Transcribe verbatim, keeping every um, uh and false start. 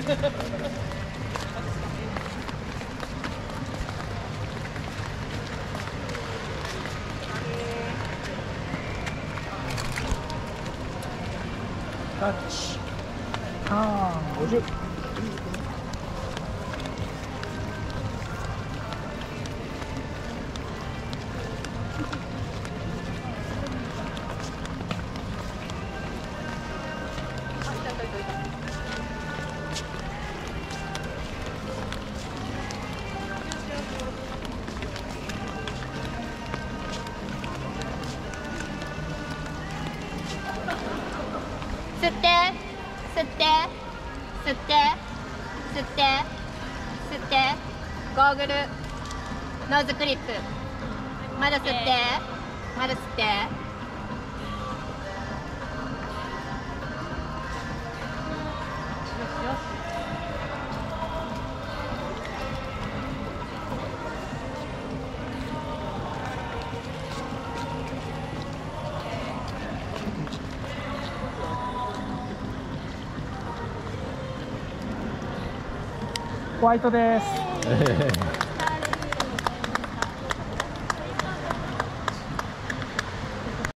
タッチ。ターンごじゅう。 吸って吸って吸って吸って吸ってゴーグルノーズクリップまだ吸ってまだ吸ってホワイトです。